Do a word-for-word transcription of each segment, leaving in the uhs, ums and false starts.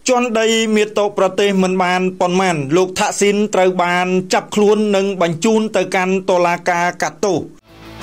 ជន់ដីមាតុប្រទេសមិនបានប៉ុន្មានលោកថាក់ស៊ីនត្រូវបានចាប់ខ្លួននិងបញ្ជូនទៅកាន់តុលាការកាត់ទោស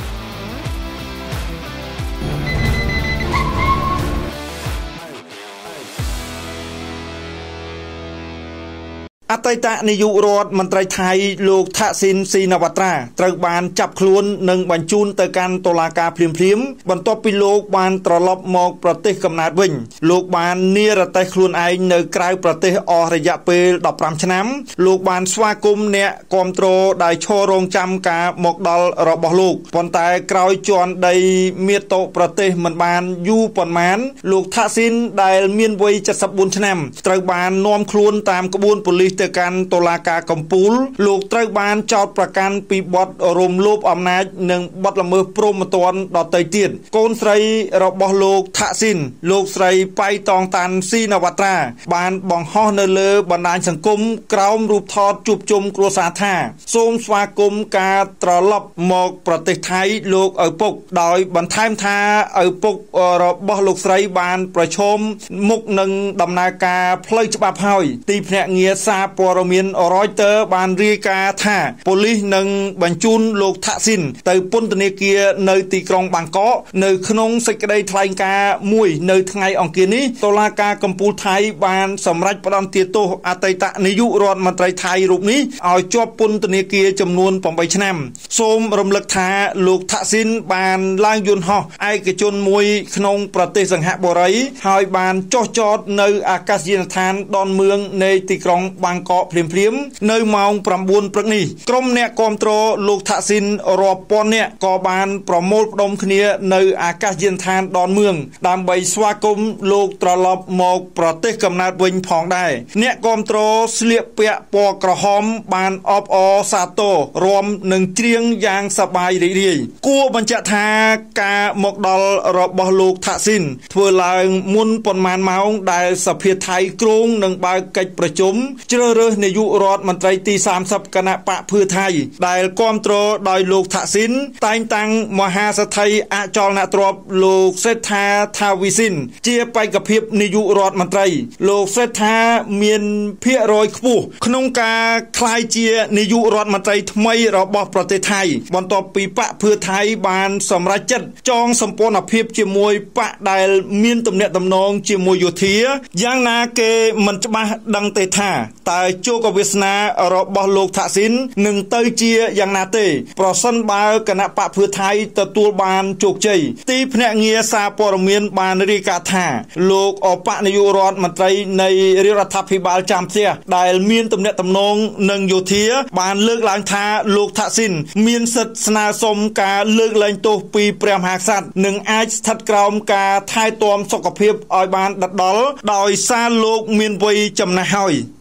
អតីតនាយករដ្ឋមន្ត្រីថៃលោកថាក់ស៊ីនស៊ីណាវ៉ាត្រាត្រូវបានចាប់ខ្លួននិងបញ្ជូនទៅកាន់តុលាការភ្លាមៗបន្ទាប់ពីលោកបានត្រឡប់មកប្រទេសកំណើតវិញលោកបាននិរទេសខ្លួនឯងនៅក្រៅប្រទេសអស់រយៈពេលដប់ប្រាំឆ្នាំលោកបានស្វាគមន៍អ្នកគាំទ្រដែលឈររងចាំការមកដល់របស់លោកប៉ុន្តែក្រោយជន់ដីមាតុប្រទេសមិនបានយូរប៉ុន្មានលោកថាក់ស៊ីនដែលមានវ័យเจ็ดสิบสี่ឆ្នាំត្រូវបាននាំខ្លួនតាមក្បួនប៉ូលីសទៅកាន់តុលាការកំពូលលោកត្រូវបានចោទប្រកាន់ពីបទរំលោភអំណាចនិងបទល្មើសព្រហ្មទណ្ឌដទៃទៀតកូនស្រីរបស់លោកថាក់ស៊ីនលោកស្រីប៉ៃតងតាន់ស៊ីណាវ៉ាត្រាបានបង្ហោះនៅលើបណ្ដាញសង្គមក្រោមរូបថតជួបជុំគ្រួសារថាសូមស្វាគមន៍ការត្រឡប់មកប្រទេសថៃលោកឪពុកដោយបន្ថែមថាឪពុករបស់លោកស្រីបានប្រឈមមុខនឹងដំណើរការផ្លូវច្បាប់ហើយទីភ្នាក់ងារសារព័ត៌មាន Reuters បានរាយការណ៍ថាប៉ូលីសនឹងបញ្ជូនលោកថាក់ស៊ីនទៅពន្ធនាគារនៅទីក្រុងបាងកកនៅក្នុងសេចក្តីថ្លែងការណ៍មួយនៅថ្ងៃអង្គារនេះតុលាការកំពូលថៃបានសម្រេចផ្តន្ទាទោសអតីតនាយករដ្ឋមន្ត្រីថៃរូបនេះឲ្យជាប់ពន្ធនាគារចំនួនeightឆ្នាំសូមរំលឹកថាលោកថាក់ស៊ីនបានឡើងយន្តហោះឯកជនមួយក្នុងប្រទេសសង្ហបុរីហើយបានចុះចតនៅអាកាសយានដ្ឋានដនមឿងនៃទីក្រុងបាងកកភ្លាមៗនៅម៉ោងnineព្រឹកនេះក្រុមអ្នកគាំទ្រលោកថាក់ស៊ីនរាប់ពាន់នាក់ក៏បានប្រមូលផ្ដុំគ្នានៅអាកាសយានដ្ឋានដនមឿងដើម្បីស្វាគមន៍លោកត្រឡប់មកប្រទេសកំណើតវិញផងដែរអ្នកគាំទ្រស្លៀកពាក់ពណ៌ក្រហមបានអបអរសាទររាំនិងច្រៀងយ៉ាងសប្បាយរីករាយគួរបញ្ជាក់ថាការមកដល់របស់លោកថាក់ស៊ីនធ្វើឡើងមុនប៉ុន្មានម៉ោងដែលសភាថៃគ្រោងនឹងបើកកិច្ចប្រជុំជ្រើសរើសនាយករដ្ឋមន្ត្រីទីthirtyគណៈបកភឿថៃដែលគាំទ្រដោយលោកថាក់ស៊ីនតែងតាំងមហាសេដ្ឋីអចលនទ្រព្យលោកសេដ្ឋាថាវីសិនជាបេក្ខភាពនាយករដ្ឋមន្ត្រីលោកសេដ្ឋាមានភាគរយខ្ពស់ក្នុងការក្លាយជានាយករដ្ឋមន្ត្រីថ្មីរបស់ប្រទេសថៃបន្ទាប់ពីបកភឿថៃបានសម្រេចចិត្តចងសម្ព័ន្ធភាពជាមួយបកដែលមានទំនាក់ទំនងជាមួយយោធាយ៉ាងណាគេមិនច្បាស់ដឹងទេថាតើជោគវាសនារបស់លោកថាក់ស៊ីននឹងទៅជាយ៉ាងណាទេប្រសិនបើគណៈបកភឿថៃទទួលបានជោគជ័យទីភ្នាក់ងារសារព័ត៌មានបានរាយការណ៍ថាលោកអបនាយករដ្ឋមន្ត្រីនៃរដ្ឋាភិបាលចាំផ្ទះដែលមានទំនាក់ទំនងនឹងយោធាបានលើកឡើងថាលោកថាក់ស៊ីនមានសិទ្ធិស្នើសុំការលើកលែងទោសពីព្រះមហាក្សត្រនិងអាចស្ថិតក្រោមការថែទាំសុខភាពឲ្យបានដិតដល់ដោយសារលោកមានវ័យចំណាស់ហើយ